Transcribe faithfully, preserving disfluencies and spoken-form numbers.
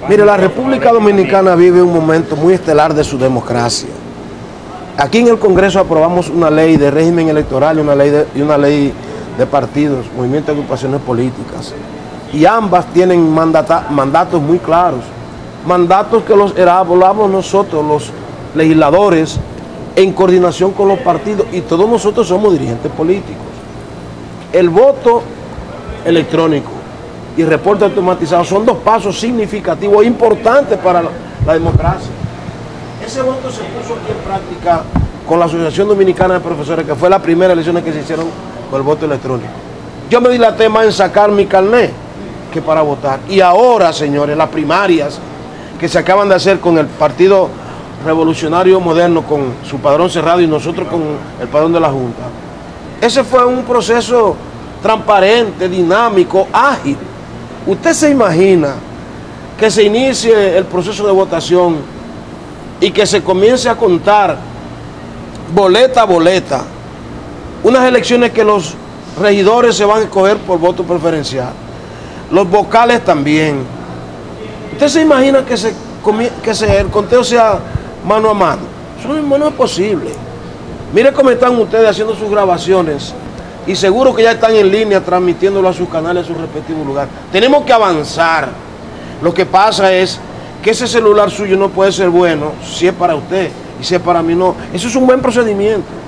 Mire, la República Dominicana vive un momento muy estelar de su democracia. Aquí en el Congreso aprobamos una ley de régimen electoral y una ley de, y una ley de partidos, movimientos de agrupaciones políticas. Y ambas tienen mandata, mandatos muy claros. Mandatos que los elaboramos nosotros, los legisladores, en coordinación con los partidos, y todos nosotros somos dirigentes políticos. El voto electrónico y reporte automatizado son dos pasos significativos e importantes para la, la democracia. Ese voto se puso aquí en práctica con la Asociación Dominicana de Profesores, que fue la primera elección que se hicieron con el voto electrónico. Yo me dilaté más en sacar mi carnet que para votar. Y ahora, señores, las primarias que se acaban de hacer con el Partido Revolucionario Moderno, con su padrón cerrado, y nosotros con el padrón de la Junta. Ese fue un proceso transparente, dinámico, ágil. ¿Usted se imagina que se inicie el proceso de votación y que se comience a contar boleta a boleta unas elecciones que los regidores se van a escoger por voto preferencial, los vocales también? ¿Usted se imagina que, se, que se, el conteo sea mano a mano? Eso no, no es posible. Mire cómo están ustedes haciendo sus grabaciones y seguro que ya están en línea transmitiéndolo a sus canales, a sus respectivos lugares. Tenemos que avanzar. Lo que pasa es que ese celular suyo no puede ser bueno si es para usted y si es para mí no. Eso es un buen procedimiento.